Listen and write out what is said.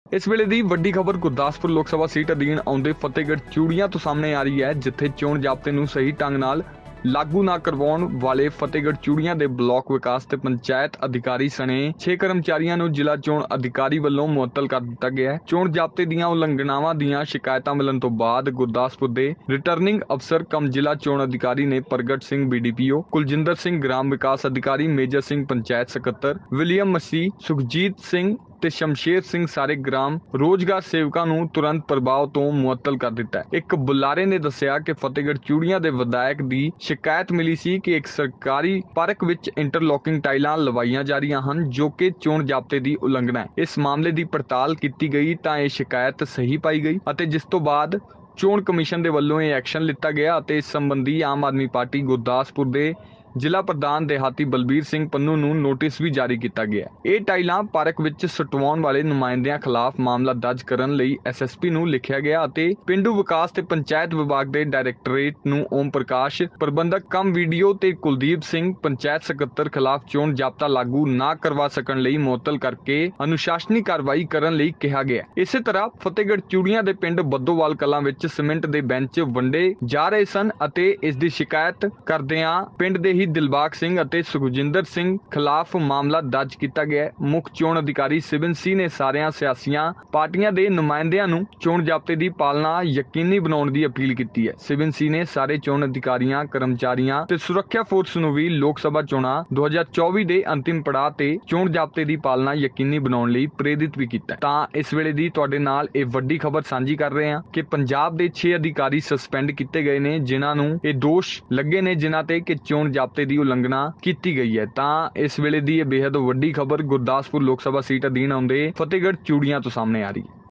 इस वेले दी वड्डी खबर गुरदासपुर लोक सभा सीट अधीन आउंदे फतेहगढ़ चूड़ियां तो सामने आ रही है, जिथे चोण जाब्ते नूं सही ढंग नाल लागू ना करवाउण वाले फतेहगढ़ चूड़ियां दे ब्लॉक विकास ते पंचायत अधिकारी सने 6 कर्मचारियों नूं जिला चोण अधिकारी वल्लों मुअत्तल कर दिता गया है। चोण जाब्ते दीआं उलंघनावां दीआं शिकायतां मिलण तो बाद गुरदासपुर दे रिटर्निंग अफसर कम जिला चोण अधिकारी ने प्रगट सिंह BDPO, कुलजिंदर सिंह ग्राम विकास अधिकारी, मेजर सिंह पंचायत सकत्तर, विलियम मसीह, सुखजीत सिंह ते शमशेर सिंह सारे ग्राम रोजगार सेवकां नूं तुरंत प्रभाव तो मुअत्तल कर दिता है। एक बुलारे ने दस्सिया कि फतेहगढ़ चूड़ियां दे विधायक दी शिकायत मिली सी कि एक सरकारी पार्क विच इंटरलॉकिंग टाइलां लवाईयां जा रहीआं हन, जो कि चोण जाब्ते दी उलंघना है। इस मामले दी पड़ताल कीती गई तां इह शिकायत सही पाई गई अते जिस तो बाद चोण कमीशन दे वल्लों इह एक्शन लिता गया अते इस संबंधी आम आदमी पार्टी गुरदासपुर दे जिला प्रधान देहाती बलबीर सिंह पन्नू नूं नोटिस भी जारी किया गया है। ਇਹ ਟਾਈਲਾਂ ਪਾਰਕ ਵਿੱਚ ਸਟਵਾਉਣ ਵਾਲੇ ਨੁਮਾਇੰਦਿਆਂ ਖਿਲਾਫ ਮਾਮਲਾ ਦਰਜ ਕਰਨ ਲਈ SSP ਨੂੰ ਲਿਖਿਆ ਗਿਆ ਅਤੇ ਪਿੰਡੂ ਵਿਕਾਸ ਤੇ ਪੰਚਾਇਤ ਵਿਭਾਗ ਦੇ ਡਾਇਰੈਕਟੋਰੇਟ ਨੂੰ ਓਮ ਪ੍ਰਕਾਸ਼ ਪ੍ਰਬੰਧਕ ਕਮ ਵੀਡੀਓ ਤੇ ਕੁਲਦੀਪ ਸਿੰਘ ਪੰਚਾਇਤ ਸਕੱਤਰ ਖਿਲਾਫ ਚੋਣ ਜ਼ਾਬਤਾ ਲਾਗੂ ਨਾ ਕਰਵਾ ਸਕਣ ਲਈ ਮੁਅੱਤਲ ਕਰਕੇ ਅਨੁਸ਼ਾਸਨੀ ਕਾਰਵਾਈ ਕਰਨ ਲਈ ਕਿਹਾ ਗਿਆ। ਇਸੇ ਤਰ੍ਹਾਂ ਫਤਿਹਗੜ੍ਹ ਚੂੜੀਆਂ ਦੇ ਪਿੰਡ ਬੱਦੋਵਾਲ ਕਲਾਂ ਵਿੱਚ ਸੀਮੈਂਟ ਦੇ ਬੈਂਚ ਵੰਡੇ ਜਾ ਰਹੇ ਸਨ ਅਤੇ ਇਸ ਦੀ ਸ਼ਿਕਾਇਤ ਕਰਦਿਆਂ ਪਿੰਡ ਦੇ दिलबाग सिंह ਅਤੇ ਸੁਖਜਿੰਦਰ ਸਿੰਘ ਖਿਲਾਫ ਮਾਮਲਾ ਦਰਜ ਕੀਤਾ ਗਿਆ ਹੈ। ਮੁੱਖ ਚੋਣ ਅਧਿਕਾਰੀ ਸਿਵਨ ਸਿੰਘ ਨੇ ਸਾਰੀਆਂ ਸਿਆਸੀਆਂ ਪਾਰਟੀਆਂ ਦੇ ਨੁਮਾਇੰਦਿਆਂ ਨੂੰ ਚੋਣ ਜ਼ਾਬਤੇ ਦੀ ਪਾਲਣਾ ਯਕੀਨੀ ਬਣਾਉਣ ਦੀ ਅਪੀਲ ਕੀਤੀ ਹੈ। ਸਿਵਨ ਸਿੰਘ ਨੇ ਸਾਰੇ ਚੋਣ ਅਧਿਕਾਰੀਆਂ, ਕਰਮਚਾਰੀਆਂ ਤੇ ਸੁਰੱਖਿਆ ਫੋਰਸ ਨੂੰ ਵੀ ਲੋਕ ਸਭਾ ਚੋਣਾਂ 2024 ਦੇ ਅੰਤਿਮ ਪੜਾਅ ਤੇ ਚੋਣ ਜ਼ਾਬਤੇ ਦੀ ਪਾਲਣਾ ਯਕੀਨੀ ਬਣਾਉਣ ਲਈ ਪ੍ਰੇਰਿਤ ਵੀ ਕੀਤਾ। ਤਾਂ ਇਸ ਵੇਲੇ ਦੀ ਤੁਹਾਡੇ ਨਾਲ ਇਹ ਵੱਡੀ ਖਬਰ ਸਾਂਝੀ ਕਰ ਰਹੇ ਹਾਂ ਕਿ ਪੰਜਾਬ ਦੇ 6 ਅਧਿਕਾਰੀ ਸਸਪੈਂਡ ਕੀਤੇ ਗਏ ਨੇ, ਜਿਨ੍ਹਾਂ ਨੂੰ ਇਹ ਦੋਸ਼ ਲੱਗੇ ਨੇ ਜਿਨ੍ਹਾਂ ਤੇ ਕਿ ਚੋਣ ਜ਼ਾਬਤੇ ਦੀ ਉਲੰਘਣਾ ਕੀਤੀ ਗਈ ਹੈ। ਤਾਂ ਇਸ ਵੇਲੇ ਦੀ ਇਹ ਬੇहद ਵੱਡੀ ਖਬਰ ਗੁਰਦਾਸਪੁਰ ਲੋਕ ਸਭਾ ਸੀਟ ਅਧੀਨ ਆਉਂਦੇ ਫਤਿਹਗੜ੍ਹ ਚੂੜੀਆਂ ਤੋਂ ਸਾਹਮਣੇ ਆ ਰਹੀ ਹੈ।